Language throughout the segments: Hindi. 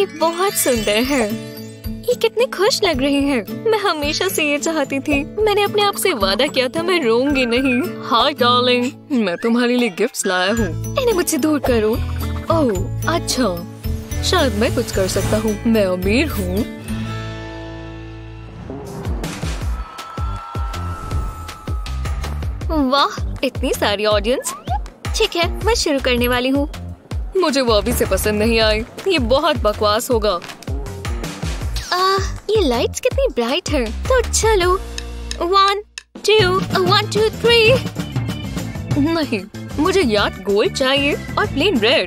ये बहुत सुंदर है। ये कितनी खुश लग रही है। मैं हमेशा से ये चाहती थी। मैंने अपने आप से वादा किया था मैं रोऊंगी नहीं। हाय डार्लिंग, मैं तुम्हारे लिए गिफ्ट्स लाया हूँ। इन्हें मुझसे दूर करो। ओह अच्छा, शायद मैं कुछ कर सकता हूँ। मैं अमीर हूँ। वाह, इतनी सारी ऑडियंस। ठीक है, मैं शुरू करने वाली हूँ। मुझे वो अभी से पसंद नहीं आई। ये बहुत बकवास होगा। ये लाइट्स कितनी ब्राइट है। तो चलो 1 2 3। नहीं, मुझे याद गोल्ड चाहिए और प्लेन रेड।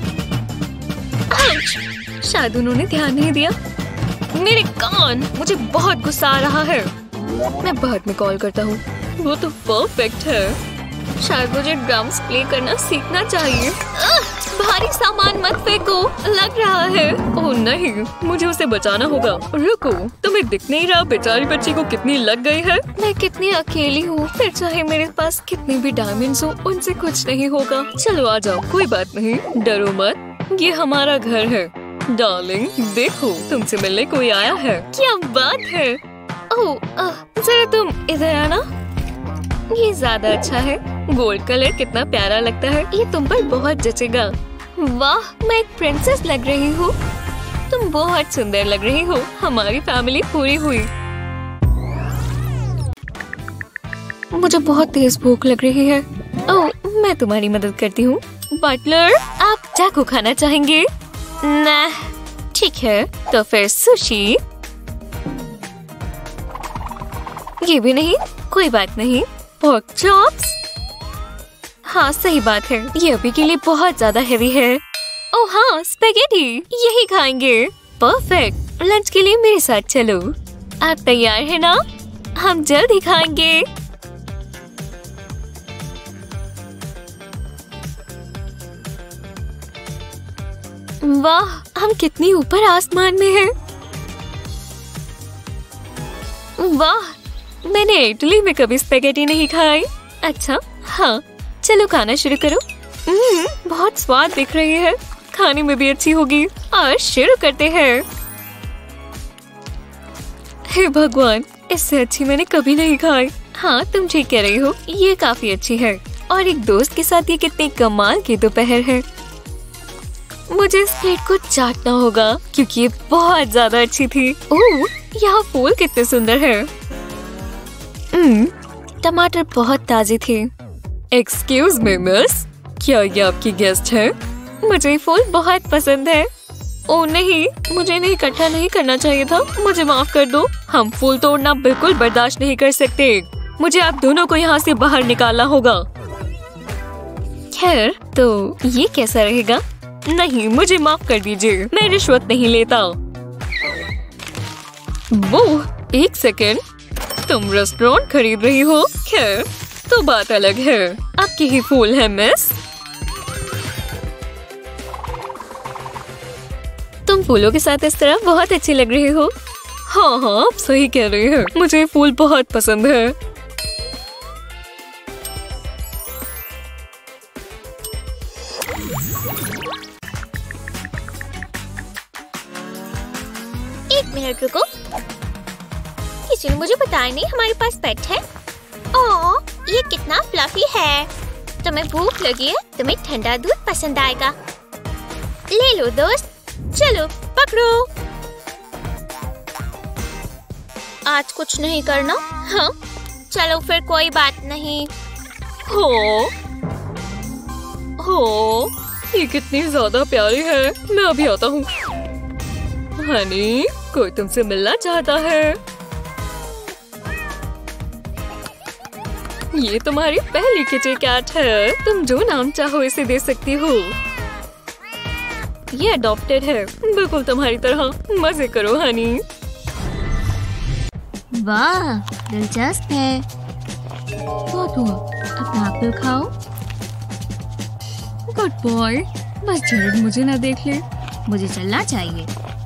शायद उन्होंने ध्यान नहीं दिया। मेरे कान, मुझे बहुत गुस्सा आ रहा है। मैं बाद में कॉल करता हूँ। वो तो परफेक्ट है। शायद मुझे ड्रम्स प्ले करना सीखना चाहिए। भारी सामान मत फेंको, लग रहा है। ओह नहीं, मुझे उसे बचाना होगा। रुको, तुम्हें दिख नहीं रहा बेचारी बच्ची को कितनी लग गई है। मैं कितनी अकेली हूँ। फिर चाहे मेरे पास कितनी भी डायमंड्स हो, उनसे कुछ नहीं होगा। चलो आ जाओ, कोई बात नहीं, डरो मत। ये हमारा घर है। डार्लिंग देखो, तुमसे मिलने कोई आया है। क्या बात है। ओह जरा तुम इधर आना। ये ज्यादा अच्छा है। गोल्ड कलर कितना प्यारा लगता है। ये तुम पर बहुत जचेगा। वाह, मैं एक प्रिंसेस लग रही हूँ। तुम बहुत सुंदर लग रही हो। हमारी फैमिली पूरी हुई। मुझे बहुत तेज भूख लग रही है। ओह, मैं तुम्हारी मदद करती हूँ। बटलर, आप चाकू खाना चाहेंगे? ना, ठीक है, तो फिर सुशी। ये भी नहीं, कोई बात नहीं। Pork chops. हाँ सही बात है, ये अभी के लिए बहुत ज्यादा हेवी है। ओह हाँ, स्पेगेटी, यही खाएंगे। परफेक्ट, लंच के लिए मेरे साथ चलो। आप तैयार है ना? हम जल्द ही खाएंगे। वाह, हम कितनी ऊपर आसमान में हैं। वाह, मैंने इटली में कभी स्पेगेटी नहीं खाई। अच्छा हाँ, चलो खाना शुरू करो। बहुत स्वाद दिख रही है। खाने में भी अच्छी होगी। और शुरू करते हैं। हे भगवान, इससे अच्छी मैंने कभी नहीं खाई। हाँ तुम ठीक कह रही हो, ये काफी अच्छी है। और एक दोस्त के साथ ये कितनी कमाल की दोपहर है। मुझे इस प्लेट को चाटना होगा क्योंकि ये बहुत ज्यादा अच्छी थी। ओह, यहाँ फूल कितने सुंदर है। टमाटर बहुत ताजे थे। एक्सक्यूज मी मिस, क्या ये आपकी गेस्ट है? मुझे फूल बहुत पसंद है। ओह नहीं, मुझे इन्हें इकट्ठा नहीं करना चाहिए था। मुझे माफ कर दो। हम फूल तोड़ना बिल्कुल बर्दाश्त नहीं कर सकते। मुझे आप दोनों को यहाँ से बाहर निकालना होगा। खैर, तो ये कैसा रहेगा? नहीं, मुझे माफ कर दीजिए, मैं रिश्वत नहीं लेता। वो एक सेकेंड, तुम रेस्टोरेंट खरीद रही हो? खैर, तो बात अलग है। आपके ही फूल है मिस। तुम फूलों के साथ इस तरह बहुत अच्छी लग रही हो। हाँ हाँ, आप सही कह रही हैं। मुझे फूल बहुत पसंद है। एक मिनट रुको, किसी ने मुझे बताया नहीं हमारे पास पेट है। ओह, ये कितना फ्लफी है। तुम्हें भूख लगी है? तुम्हें ठंडा दूध पसंद आएगा। ले लो दोस्त, चलो पकड़ो। आज कुछ नहीं करना? हाँ, चलो फिर कोई बात नहीं। हो, ये कितनी ज्यादा प्यारी है। मैं अभी आता हूँ। हनी, कोई तुमसे मिलना चाहता है। ये तुम्हारी पहली किटी कैट है। तुम जो नाम चाहो इसे दे सकती हो। ये अडॉप्टेड है, बिल्कुल तुम्हारी तरह। मजे करो हनी। वाह, दिलचस्प है। बहुत हुआ, अपना एप्पल खाओ। गुड बॉय, बस जरूर मुझे ना देख ले। मुझे चलना चाहिए।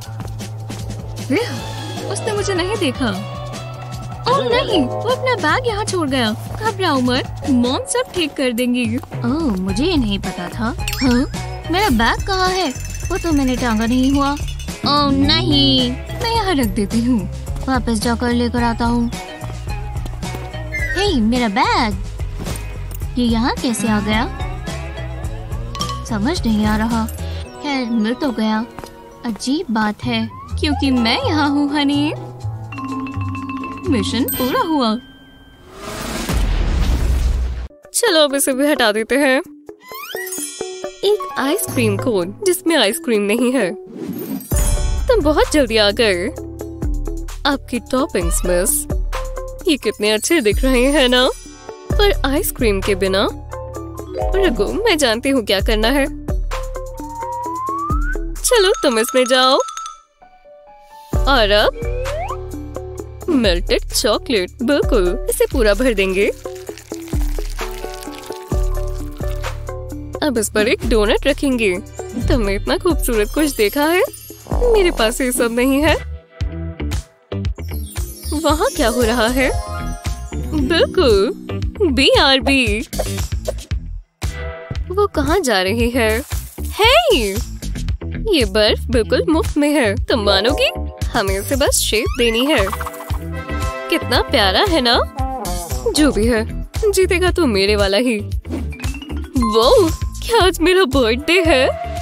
उसने मुझे नहीं देखा। ओह नहीं, वो अपना बैग यहाँ छोड़ गया। घबराओ मत, मॉम सब ठीक कर देंगी। ओह, मुझे ये नहीं पता था। हाँ, मेरा बैग कहाँ है? वो तो मैंने टांगा नहीं हुआ। ओह नहीं, मैं यहाँ रख देती हूँ। वापस जाकर लेकर आता हूँ। हे, मेरा बैग ये यहाँ कैसे आ गया? समझ नहीं आ रहा। खैर, मिल तो गया। अजीब बात है। क्योंकि मैं यहाँ हूँ हनी। मिशन पूरा हुआ। चलो अब इसे भी हटा देते हैं। एक आइसक्रीम कोन जिसमें आइसक्रीम नहीं है। तुम बहुत जल्दी आ गए। आपकी टॉपिंग्स मिस, ये कितने अच्छे दिख रहे हैं ना, पर आइसक्रीम के बिना। रुको, मैं जानती हूँ क्या करना है। चलो तुम इसमें जाओ। और अब मेल्टेड चॉकलेट, बिल्कुल इसे पूरा भर देंगे। अब इस पर एक डोनट रखेंगे। तुमने इतना खूबसूरत कुछ देखा है? मेरे पास ये सब नहीं है। वहाँ क्या हो रहा है? बिल्कुल BRB। वो कहाँ जा रही है? हे, ये बर्फ बिल्कुल मुफ्त में है। तुम मानोगी? हमें इसे बस शेप देनी है। कितना प्यारा है ना? जो भी है, जीतेगा तो मेरे वाला ही। वो क्या आज मेरा बर्थडे है?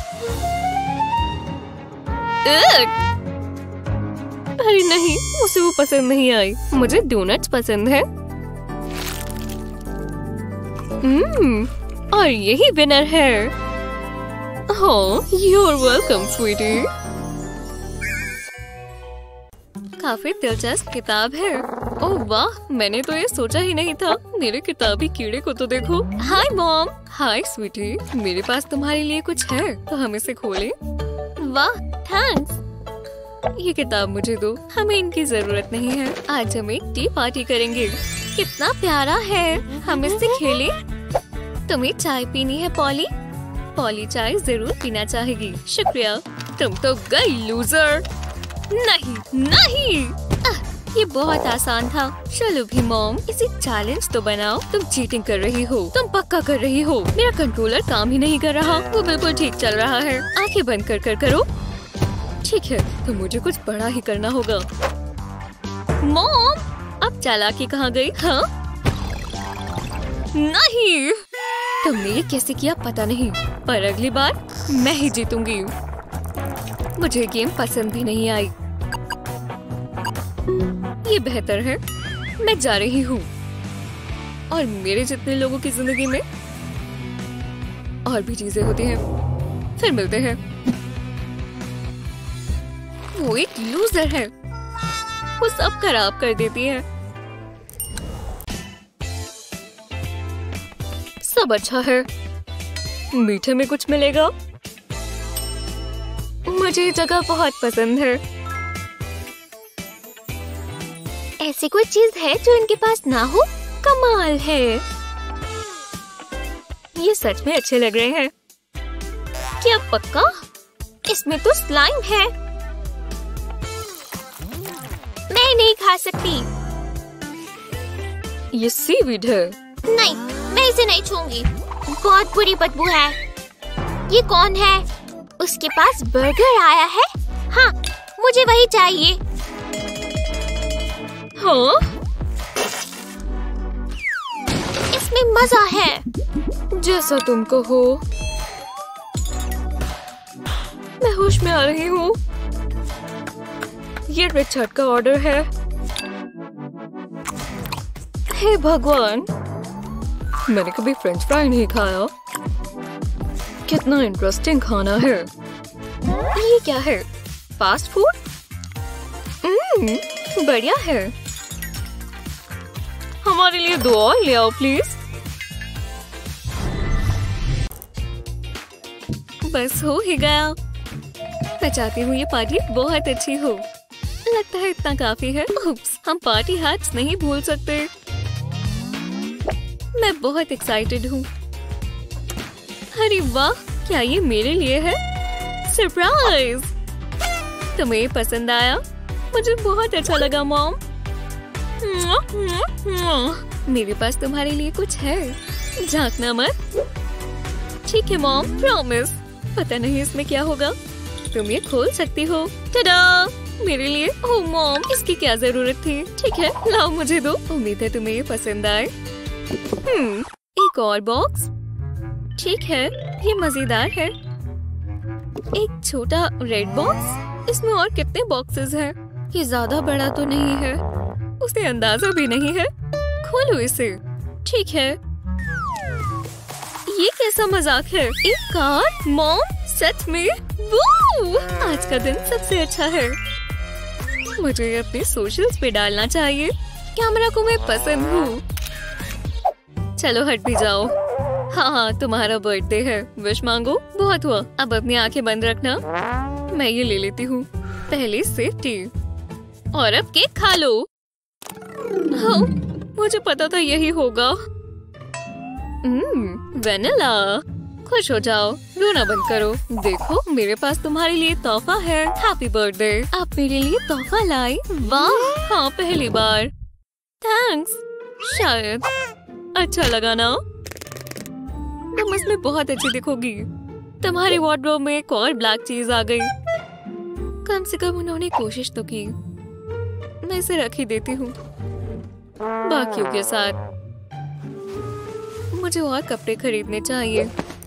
अरे नहीं, उसे वो पसंद नहीं आई। मुझे डोनट्स पसंद है। और यही विनर है। Oh, you're welcome, sweetie। काफी दिलचस्प किताब है। ओह वाह, मैंने तो ये सोचा ही नहीं था। मेरे किताबी कीड़े को तो देखो। Hi mom. हाय स्वीटी, मेरे पास तुम्हारे लिए कुछ है, तो हम इसे खोलें। वाह, थैंक्स। ये किताब मुझे दो, हमें इनकी जरूरत नहीं है। आज हम एक टी पार्टी करेंगे। कितना प्यारा है। हम इससे खेलें। तुम्हें चाय पीनी है पॉली? पॉली चाय जरूर पीना चाहेगी। शुक्रिया। तुम तो गई लूजर। नहीं नहीं, ये बहुत आसान था। चलो भी मॉम, इसे चैलेंज तो बनाओ। तुम चीटिंग कर रही हो। तुम पक्का कर रही हो। मेरा कंट्रोलर काम ही नहीं कर रहा। वो बिल्कुल ठीक चल रहा है। आंखें बंद कर कर करो। ठीक है, तो मुझे कुछ बड़ा ही करना होगा। मॉम, अब चालाकी कहाँ गई? हाँ नहीं, तुमने ये कैसे किया पता नहीं, पर अगली बार मैं ही जीतूंगी। मुझे गेम पसंद भी नहीं आई। ये बेहतर है, मैं जा रही हूँ। और मेरे जितने लोगों की जिंदगी में और भी चीजें होती हैं। फिर मिलते हैं। वो एक लूजर है। वो सब खराब कर देती है। सब अच्छा है। मीठे में कुछ मिलेगा? मुझे ये जगह बहुत पसंद है। ऐसी कोई चीज है जो इनके पास ना हो? कमाल है। ये सच में अच्छे लग रहे हैं। क्या पक्का? इसमें तो स्लाइम है। मैं नहीं खा सकती। ये सीवीड है। नहीं, मैं इसे नहीं छूंगी। बहुत बुरी बदबू है। ये कौन है? उसके पास बर्गर आया है। हाँ, मुझे वही चाहिए। हाँ? इसमें मजा है। जैसा तुम कहो। मैं होश में आ रही हूँ। ये रिचर्ड का ऑर्डर है। हे भगवान, मैंने कभी फ्रेंच फ्राई नहीं खाया। कितना इंटरेस्टिंग खाना है। ये क्या है? Fast food? बढ़िया है। हमारे लिए 2 और ले आओ प्लीज। बस हो ही गया। मैं चाहती हूँ ये पार्टी बहुत अच्छी हो। लगता है इतना काफी है। उप्स, हम पार्टी हैट्स नहीं भूल सकते। मैं बहुत एक्साइटेड हूँ। अरे वाह, क्या ये मेरे लिए है? सरप्राइज! तुम्हें ये पसंद आया? मुझे बहुत अच्छा लगा मॉम। मेरे पास तुम्हारे लिए कुछ है। झांकना मत। ठीक है मॉम, प्रॉमिस। पता नहीं इसमें क्या होगा। तुम ये खोल सकती हो। टडा! मेरे लिए। ओह मॉम, इसकी क्या जरूरत थी? ठीक है, लाओ मुझे दो। उम्मीद है तुम्हें ये पसंद आए। एक और बॉक्स। ठीक है, ये मजेदार है। एक छोटा रेड बॉक्स। इसमें और कितने बॉक्सेस हैं? ये ज्यादा बड़ा तो नहीं है। उसे अंदाजा भी नहीं है। खोलो इसे। ठीक है। ये कैसा मजाक है? एक कार? मॉम, सच में? वो आज का दिन सबसे अच्छा है। मुझे ये अपने सोशल्स पे डालना चाहिए। कैमरा को मैं पसंद हूँ। चलो हट भी जाओ। हाँ, तुम्हारा बर्थडे है। विश मांगो। बहुत हुआ, अब अपनी आंखें बंद रखना। मैं ये ले लेती हूँ। पहले सेफ्टी। और अब केक खा लो। हाँ, मुझे पता था यही होगा। वेनिला। खुश हो जाओ, रोना बंद करो। देखो, मेरे पास तुम्हारे लिए तोहफा है। Happy birthday. आप मेरे लिए तोहफा लाए? वाह, हाँ, पहली बार। थैंक्स। शायद अच्छा लगा ना? तुम इसमें बहुत अच्छी दिखोगी। तुम्हारे वार्डरोब में एक और ब्लैक चीज आ गई। कम से कम उन्होंने कोशिश तो की। मैं इसे रख ही देती हूँ बाकियों के साथ। मुझे और कपड़े खरीदने चाहिए।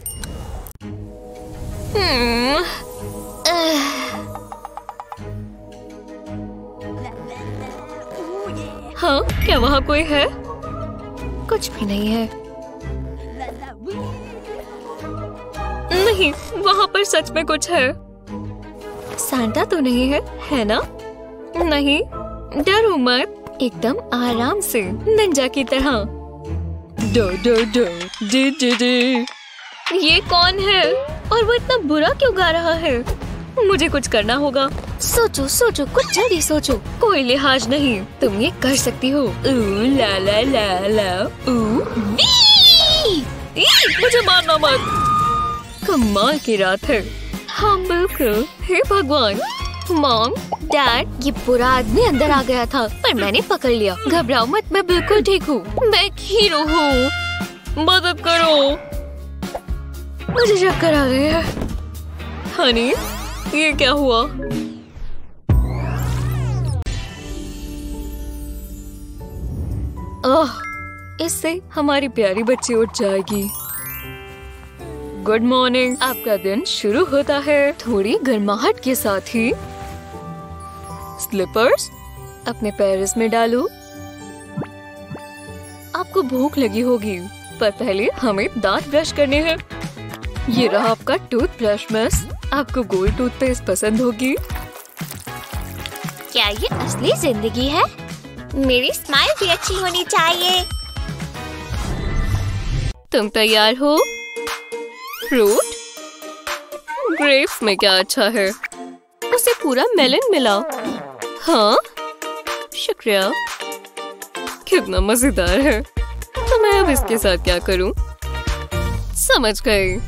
हाँ, क्या वहाँ कोई है? कुछ भी नहीं है। नहीं, वहाँ पर सच में कुछ है। सांता तो नहीं है, है ना? नहीं, डरो मत। एकदम आराम से, निंजा की तरह। डो डो डो डी डी डी। ये कौन है? और वो इतना बुरा क्यों गा रहा है? मुझे कुछ करना होगा। सोचो सोचो, कुछ जल्दी सोचो। कोई लिहाज नहीं, तुम ये कर सकती हो। ला ला ला ला मुझे मारना मत। कमाल की रात है। हाँ बिल्कुल। हे भगवान। मॉम, डैड, ये बुरा आदमी अंदर आ गया था, पर मैंने पकड़ लिया। घबराओ मत, मैं बिल्कुल ठीक हूँ। मैं एक हीरो हूँ। मदद करो। मुझे चक्कर आ गए हैं। हनी, ये क्या हुआ? इससे हमारी प्यारी बच्ची उठ जाएगी। Good morning. आपका दिन शुरू होता है थोड़ी गर्माहट के साथ ही। स्लीपर्स अपने पैर में डालो। आपको भूख लगी होगी, पर पहले हमें दांत ब्रश करने हैं। ये रहा आपका टूथब्रश मिस। आपको गोल्ड टूथपेस्ट पसंद होगी। क्या ये असली जिंदगी है? मेरी स्माइल भी अच्छी होनी चाहिए। तुम तैयार हो? फ्रूट? ग्रेप्स में क्या अच्छा है? उसे पूरा मेलन मिला। हाँ, शुक्रिया। कितना मजेदार है। तो मैं अब इसके साथ क्या करूं? समझ गई।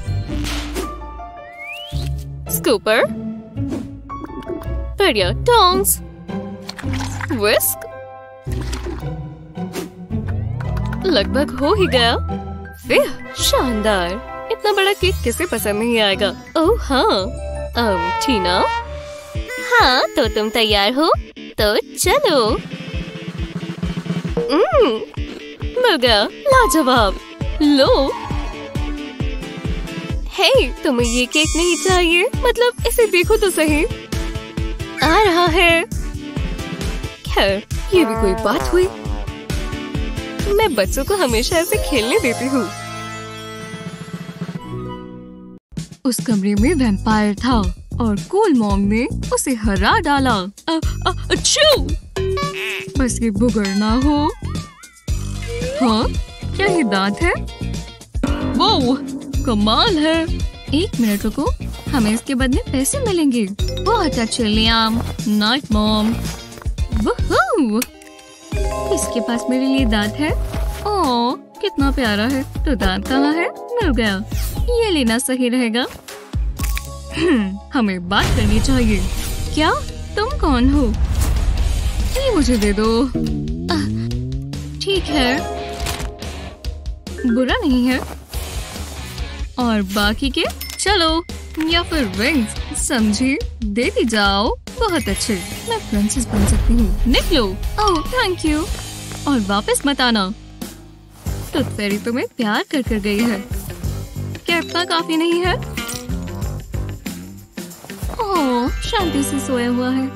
स्कूपर, बढ़िया। Tongs, whisk. लगभग हो ही गया। शानदार। इतना बड़ा केक किसे पसंद नहीं आएगा? ओह हाँ। टीना। हाँ, तो तुम तैयार हो? तो चलो। मिल गया। लाजवाब। लो। हे, तुम्हें ये केक नहीं चाहिए? मतलब इसे देखो तो सही। आ रहा है। खैर, ये भी कोई बात हुई। मैं बच्चों को हमेशा ऐसे खेलने देती हूँ। उस कमरे में वैम्पायर था और कूल मॉम ने उसे हरा डाला। अच्छू! बस ये बुगर ना हो। हाँ, क्या ये दांत है? वो कमाल है। एक मिनट रुको, हमें इसके बदले पैसे मिलेंगे। बहुत अच्छे लियाम। Night mom. वूहू! इसके पास मेरे लिए दांत है। ओह, कितना प्यारा है। तो दांत कहाँ है? मिल गया। ये लेना सही रहेगा। हमें बात करनी चाहिए। क्या? तुम कौन हो? ये मुझे दे दो। ठीक है, बुरा नहीं है। और बाकी के? चलो, या फिर विंग्स, समझी? देती जाओ। बहुत अच्छे, मैं प्रिंसेस बन सकती हूँ। निकलो। Oh thank you. और वापस मत आना। टूथ फेरी तुम्हें प्यार कर गई है। क्या इतना काफी नहीं है? ओह शांति से सोया हुआ है।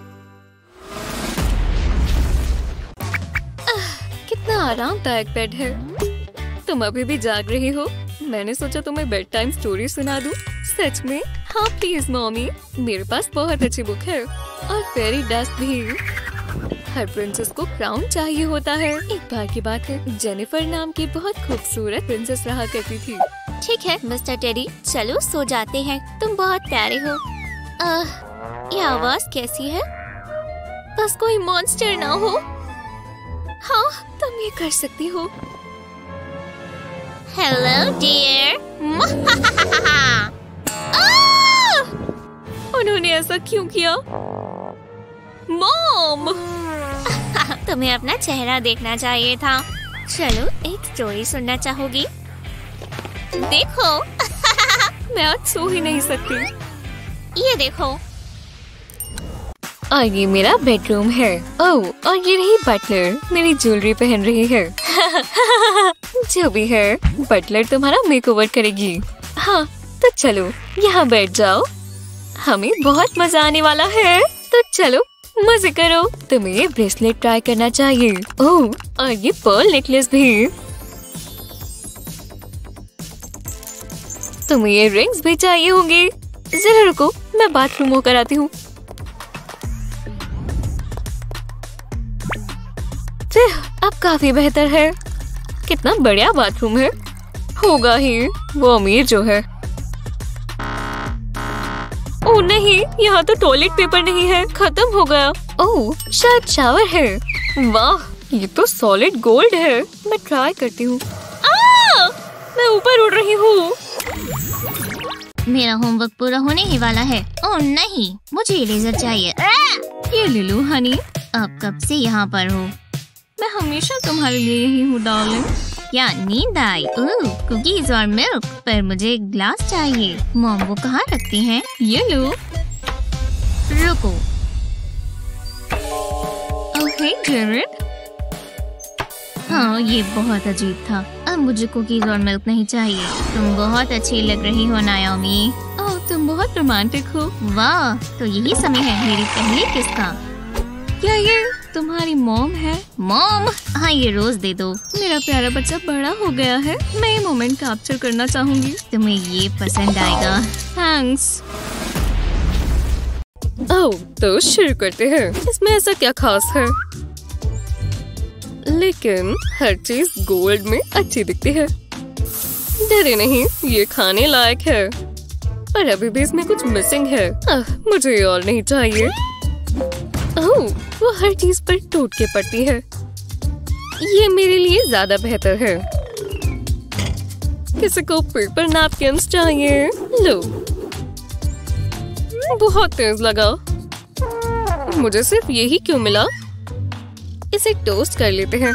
कितना आरामदायक बेड है। तुम अभी भी जाग रही हो? मैंने सोचा तुम्हें बेड टाइम स्टोरी सुना दूं। सच में? हाँ प्लीज मॉमी, मेरे पास बहुत अच्छी बुक है और फेरी डस्ट भी। हर प्रिंसेस को क्राउन चाहिए होता है। एक बार की बात है, जेनिफर नाम की बहुत खूबसूरत प्रिंसेस रहा करती थी। ठीक है मिस्टर टेडी, चलो सो जाते हैं। तुम बहुत प्यारे हो। ये आवाज कैसी है? बस कोई मॉन्स्टर ना हो। हाँ तुम ये कर सकती हो। Hello dear. उन्होंने ऐसा क्यों किया? मॉम! तुम्हें अपना चेहरा देखना चाहिए था। चलो एक स्टोरी सुनना चाहोगी? देखो। मैं आज सो ही नहीं सकती। ये देखो। और ये मेरा बेडरूम है। ओह और ये रही बटलर, मेरी ज्वेलरी पहन रही है। जो भी है, बटलर तुम्हारा मेकओवर करेगी। हाँ तो चलो यहाँ बैठ जाओ, हमें बहुत मजा आने वाला है। तो चलो मजे करो। तुम्हें ये ब्रेसलेट ट्राई करना चाहिए। ओह और ये पर्ल नेकलेस भी। तुम्हें ये रिंग्स भी चाहिए होंगे। जरा रुको, मैं बाथरूम होकर आती हूँ। अब काफी बेहतर है। कितना बढ़िया बाथरूम है। होगा ही, वो अमीर जो है। ओह नहीं, यहाँ तो टॉयलेट पेपर नहीं है, खत्म हो गया। ओह शायद शावर है। वाह ये तो सॉलिड गोल्ड है। मैं ट्राई करती हूँ। मैं ऊपर उड़ रही हूँ। मेरा होमवर्क पूरा होने ही वाला है। ओह नहीं, मुझे इरेजर चाहिए। ये ले लो हनी। अब कब से यहाँ पर हो? मैं हमेशा तुम्हारे लिए यही हूँ डार्लिंग। या नींद आई। कुकीज और मिल्क, पर मुझे एक ग्लास चाहिए। मॉम वो कहाँ रखती हैं? ये लो। रुको। Oh Jared. हाँ ये बहुत अजीब था। अब मुझे कुकीज और मिल्क नहीं चाहिए। तुम बहुत अच्छी लग रही हो नायोमी। ओह तुम बहुत रोमांटिक हो। वाह तो यही समय है मेरी पहली किस का। क्या ये तुम्हारी मॉम है? मॉम हाँ ये रोज दे दो। मेरा प्यारा बच्चा बड़ा हो गया है। मैं ये मोमेंट कैप्चर करना चाहूंगी। तुम्हें ये पसंद आएगा। थैंक्स। ओह तो शुरू करते हैं। इसमें ऐसा क्या खास है? लेकिन हर चीज गोल्ड में अच्छी दिखती है। डरे नहीं, ये खाने लायक है। पर अभी भी इसमें कुछ मिसिंग है। मुझे ये और नहीं चाहिए। ओह वो हर चीज पर टूट के पड़ती है। ये मेरे लिए ज्यादा बेहतर है। किसी को पेपर नैपकिन्स चाहिए? लो। बहुत तेज लगा। मुझे सिर्फ यही क्यों मिला? इसे टोस्ट कर लेते हैं।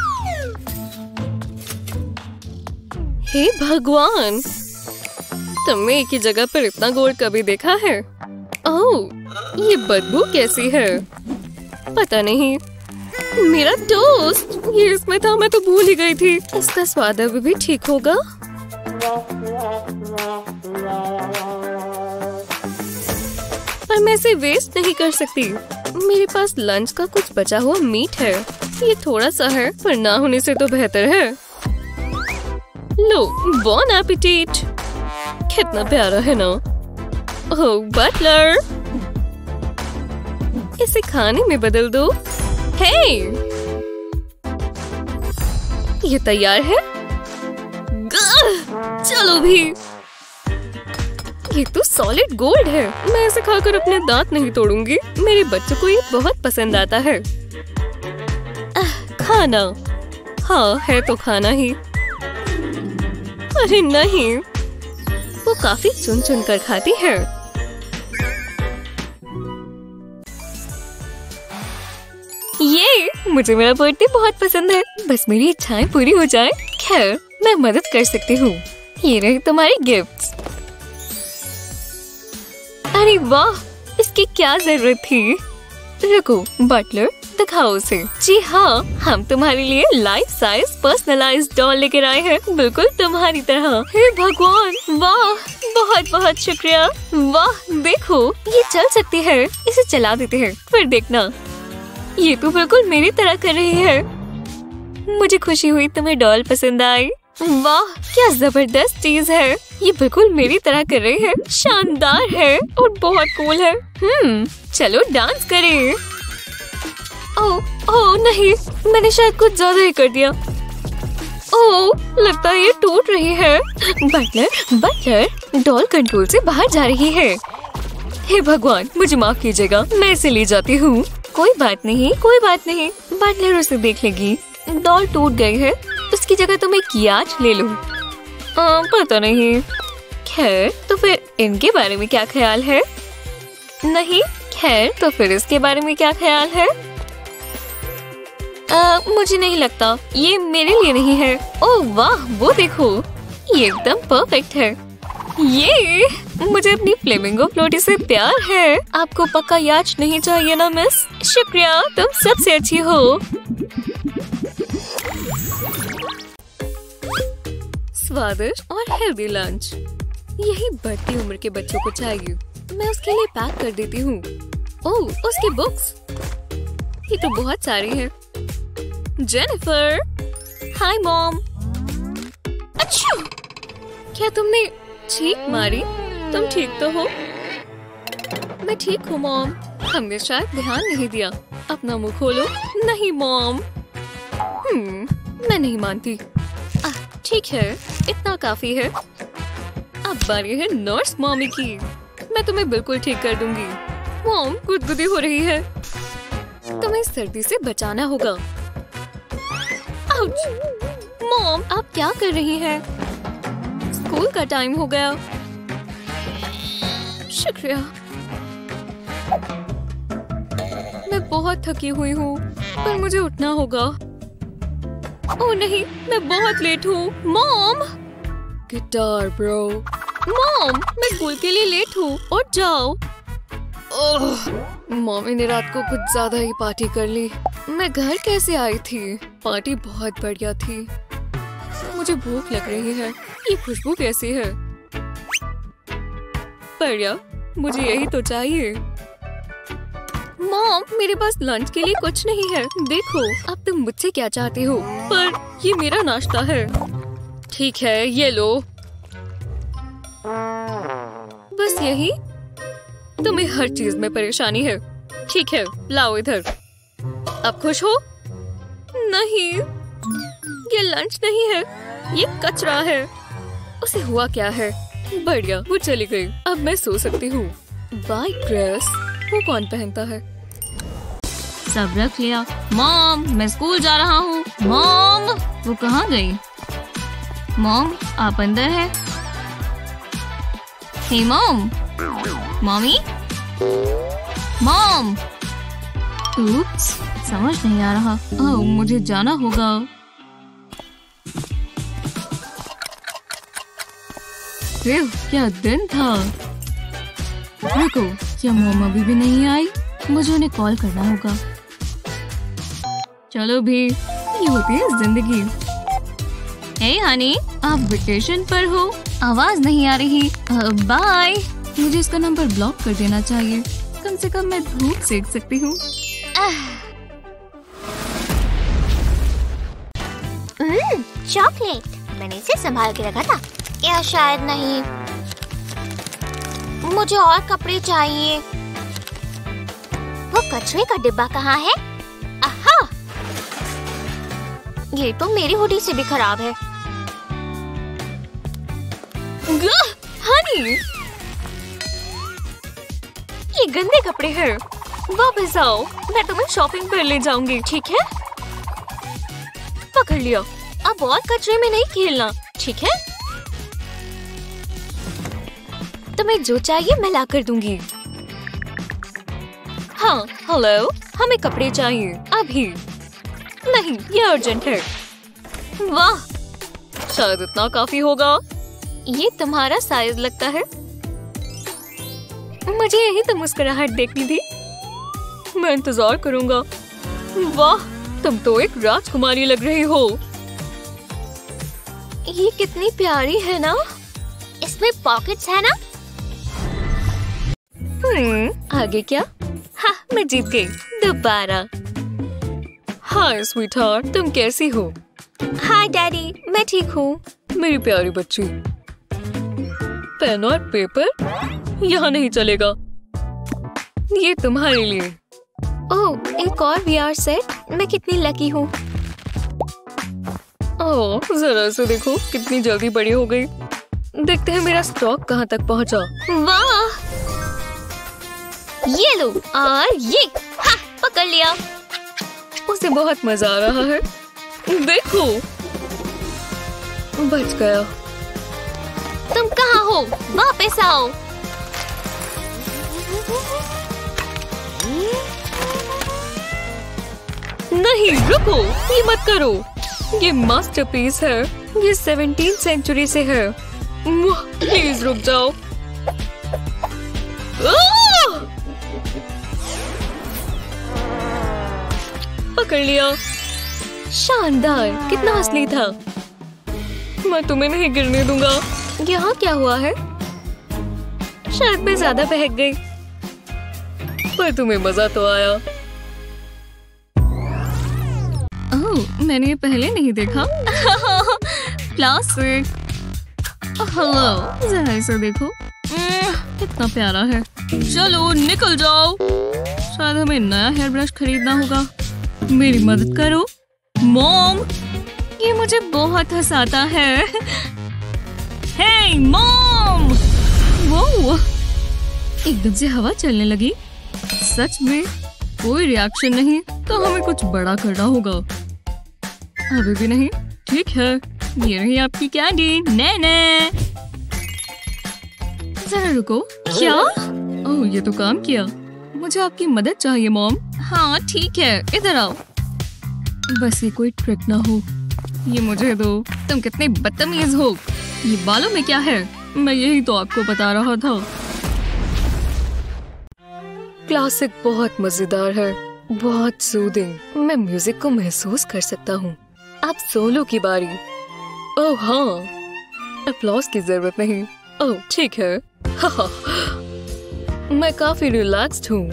हे भगवान, तुमने एक ही जगह पर इतना गोल्ड कभी देखा है? ओह ये बदबू कैसी है? पता नहीं। मेरा टोस्ट ये इसमें था, मैं तो भूल ही गई थी। इसका स्वाद अभी भी ठीक होगा। पर मैं इसे वेस्ट नहीं कर सकती। मेरे पास लंच का कुछ बचा हुआ मीट है। ये थोड़ा सा है, पर ना होने से तो बेहतर है। लो बॉन एपेटाइट। कितना प्यारा है ना। ओह बटलर, इसे खाने में बदल दो। हे ये तैयार है। चलो भी। ये तो सॉलिड गोल्ड है। मैं इसे खाकर अपने दांत नहीं तोड़ूंगी। मेरे बच्चों को ये बहुत पसंद आता है। खाना। हाँ है तो खाना ही। अरे नहीं, वो काफी चुन चुन कर खाती है। ये मुझे मेरा बर्थडे बहुत पसंद है। बस मेरी इच्छाएं पूरी हो जाए। खैर मैं मदद कर सकती हूँ। ये रही तुम्हारी गिफ्ट्स। अरे वाह, इसकी क्या जरूरत थी। रुको बटलर, दिखाओ उसे। जी हाँ, हम तुम्हारे लिए लाइफ साइज पर्सनलाइज्ड डॉल लेकर आए हैं, बिल्कुल तुम्हारी तरह। हे भगवान, वाह, बहुत बहुत शुक्रिया। वाह देखो, ये चल सकती है। इसे चला देते हैं, फिर देखना। ये तो बिल्कुल मेरी तरह कर रही है। मुझे खुशी हुई तुम्हें डॉल पसंद आई। वाह, क्या जबरदस्त चीज है। ये बिल्कुल मेरी तरह कर रही है, शानदार है और बहुत कूल है। चलो डांस करें। ओह नहीं, मैंने शायद कुछ ज्यादा ही कर दिया। ओह, लगता है ये टूट रही है। बटलर, डॉल कंट्रोल से बाहर जा रही है। हे भगवान, मुझे माफ कीजिएगा, मैं इसे ले जाती हूँ। कोई बात नहीं, कोई बात नहीं। बटलर उसे देख लेगी। डॉल टूट गई है, उसकी जगह तुम एक याच ले लो। पता नहीं। खैर, तो फिर इनके बारे में क्या ख्याल है? नहीं, खैर, तो फिर इसके बारे में क्या ख्याल है? मुझे नहीं लगता, ये मेरे लिए नहीं है। ओह वाह, वो देखो, ये एकदम परफेक्ट है। ये मुझे अपनी फ्लेमिंगो फ्लोटी से प्यार है। आपको पक्का याच नहीं चाहिए ना मिस? शुक्रिया, तुम सबसे अच्छी हो। स्वादिष्ट और हेल्दी लंच, यही बढ़ती उम्र के बच्चों को चाहिए। मैं उसके लिए पैक कर देती हूँ। ओह, उसकी बुक्स, ये तो बहुत सारी है। Jennifer, hi mom. अच्छा, क्या तुमने छींक मारी? तुम ठीक तो हो? मैं ठीक हूँ मॉम, हमने शायद ध्यान नहीं दिया। अपना मुंह खोलो। नहीं मॉम। मैं नहीं मानती। ठीक है, इतना काफी है। अब बारी है नर्स मॉमी की। मैं तुम्हें बिल्कुल ठीक कर दूंगी। मॉम, गुदगुदी हो रही है। तुम्हें सर्दी से बचाना होगा। आउच! मॉम, आप क्या कर रही हैं? स्कूल का टाइम हो गया। शुक्रिया। मैं बहुत थकी हुई हूँ, पर मुझे उठना होगा। ओह नहीं, मैं बहुत लेट हूँ। मॉम! Guitar bro. मॉम, मैं स्कूल के लिए लेट हूँ, उठ जाओ। मम्मी ने रात को कुछ ज्यादा ही पार्टी कर ली। मैं घर कैसे आई थी? पार्टी बहुत बढ़िया थी। मुझे भूख लग रही है। ये खुशबू कैसी है? बढ़िया, मुझे यही तो चाहिए। मॉम, मेरे पास लंच के लिए कुछ नहीं है। देखो, अब तुम मुझसे क्या चाहती हो? पर ये मेरा नाश्ता है। ठीक है, ये लो। बस यही? तुम्हें हर चीज में परेशानी है। ठीक है, लाओ इधर। अब खुश हो? नहीं, ये लंच नहीं है, ये कचरा है। उसे हुआ क्या है? बढ़िया, वो चली गई। अब मैं सो सकती हूँ। वाइट ड्रेस वो कौन पहनता है? सब रख लिया। मॉम, मैं स्कूल जा रहा हूँ। मॉम, वो कहाँ गई? मॉम, आप अंदर है? Hey mom, mommy, mom. Oops, समझ नहीं आ रहा। ओह, मुझे जाना होगा। क्या दिन था। रुको, क्या मॉम अभी भी नहीं आई? मुझे उन्हें कॉल करना होगा। चलो भी, ये होती है जिंदगी। हे हनी, आप वेकेशन पर हो? आवाज नहीं आ रही। बाय। मुझे इसका नंबर ब्लॉक कर देना चाहिए। कम से कम मैं धूप सेक सकती हूँ। चॉकलेट, मैंने इसे संभाल के रखा था। या शायद नहीं। मुझे और कपड़े चाहिए। वो कचरे का डिब्बा कहाँ है? आहा! ये तो मेरी हुडी से भी खराब है। हनी, ये गंदे कपड़े हैं। वापस आओ, मैं तुम्हें शॉपिंग पर ले जाऊंगी। ठीक है? पकड़ लिया। अब और कचरे में नहीं खेलना, ठीक है? तुम्हें जो चाहिए मैं ला कर दूंगी। हाँ, हेलो, हमें कपड़े चाहिए अभी। नहीं, ये अर्जेंट है। वाह, शायद इतना काफी होगा। ये तुम्हारा साइज लगता है। मुझे यही तो मुस्कुराहट देखनी थी। मैं इंतजार करूंगा। वाह, तुम तो एक राजकुमारी लग रही हो। ये कितनी प्यारी है ना। इसमें पॉकेट्स है ना? आगे क्या? हाँ, मैं जीत गई दोबारा। हाय स्वीटहार्ट, तुम कैसी हो? हाय डैडी, मैं ठीक हूँ। मेरी प्यारी बच्ची। पेन और पेपर यहाँ नहीं चलेगा। ये तुम्हारे लिए। ओह, एक और VR सेट। मैं कितनी लकी हूँ। ओह, जरा से देखो कितनी जल्दी बड़ी हो गई। देखते हैं मेरा स्टॉक कहाँ तक पहुँचा। वाह, ये लो और ये। हाँ, पकड़ लिया। उसे बहुत मजा आ रहा है। देखो, बच गया। तुम कहाँ हो? वापस आओ। नहीं, रुको, ये मत करो। ये मास्टरपीस है। ये 17वीं सेंचुरी से है। प्लीज रुक जाओ। पकड़ लिया। शानदार, कितना असली था। मैं तुम्हें नहीं गिरने दूंगा। यहाँ क्या हुआ है? शायद मैं ज्यादा बहक गई, पर तुम्हें मजा तो आया। ओह, मैंने ये पहले नहीं देखा। प्लास्टिक। हेलो, जरा इसे देखो। कितना प्यारा है। चलो निकल जाओ। शायद हमें नया हेयर ब्रश खरीदना होगा। मेरी मदद करो मॉम। ये मुझे बहुत हंसाता है। Hey mom! वो एकदम से हवा चलने लगी। सच में कोई रिएक्शन नहीं, तो हमें कुछ बड़ा करना होगा। अभी भी नहीं। ठीक है, ये रही आपकी कैंडी। नैने जरा रुको। क्या? ओह, ये तो काम किया। मुझे आपकी मदद चाहिए मॉम। हाँ ठीक है, इधर आओ। बस ये कोई ट्रिक ना हो। ये मुझे दो। तुम कितने बदतमीज हो। ये बालों में क्या है? मैं यही तो आपको बता रहा था। क्लासिक बहुत मजेदार है, बहुत सूदिंग। मैं म्यूजिक को महसूस कर सकता हूँ। अब सोलो की बारी। ओह हाँ, अप्लॉज की जरूरत नहीं। ओह ठीक है। मैं काफी रिलैक्स्ड हूँ।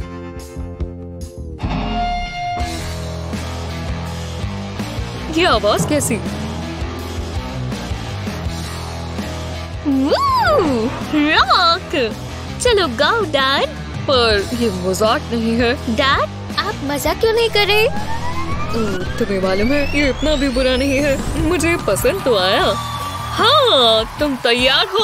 ये आवाज कैसी? रॉक। चलो गाओ डैड। पर ये मजाक नहीं है। डैड, आप मजा क्यों नहीं कर रहे? तुम्हें मालूम है ये इतना भी बुरा नहीं है। मुझे पसंद तो आया। हाँ, तुम तैयार हो?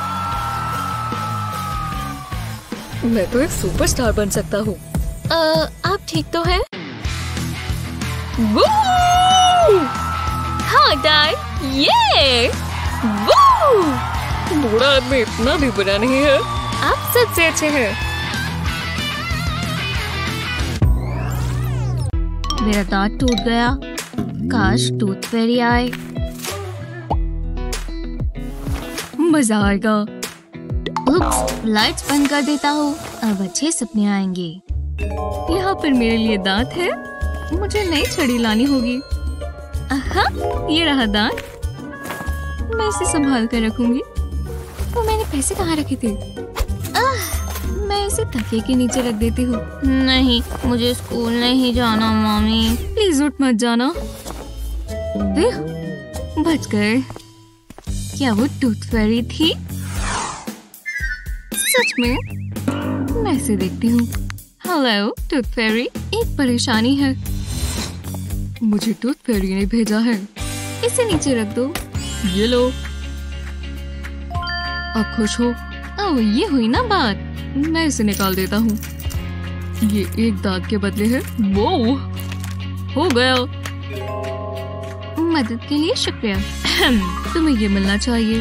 मैं तो एक सुपरस्टार बन सकता हूँ। आप ठीक तो हैं? हाँ डैड, ये बूढ़ा आदमी इतना भी बुरा नहीं है। आप सबसे अच्छे हैं। मेरा दांत टूट गया। काश टूथ फेरी आए। मजा आएगा। उप्स, लाइट्स बंद कर देता हूँ। अब अच्छे सपने आएंगे। यहाँ पर मेरे लिए दांत है। मुझे नई छड़ी लानी होगी। ये रहा दांत। मैं इसे संभाल कर रखूंगी। तो मैंने पैसे कहाँ रखे थे? मैं इसे तकिए के नीचे रख देती हूँ। नहीं, मुझे स्कूल नहीं जाना मम्मी। प्लीज उठ मत जाना। बच गए। क्या वो टूथ फेरी थी? सच में? मैं इसे देखती हूँ। हेलो टूथ फेरी, एक परेशानी है। मुझे टूथ फेरी ने भेजा है। इसे नीचे रख दो। ये लो। अब खुश हो? ओह, ये हुई ना बात। मैं इसे निकाल देता हूँ। ये एक दांत के बदले है। वो हो गया। मदद के लिए शुक्रिया। तुम्हें ये मिलना चाहिए।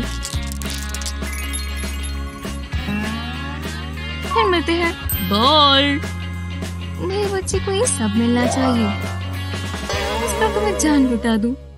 फिर मिलते हैं। बाय। मेरे बच्चे को ये सब मिलना चाहिए। इस पर तो मैं जान बता दूं।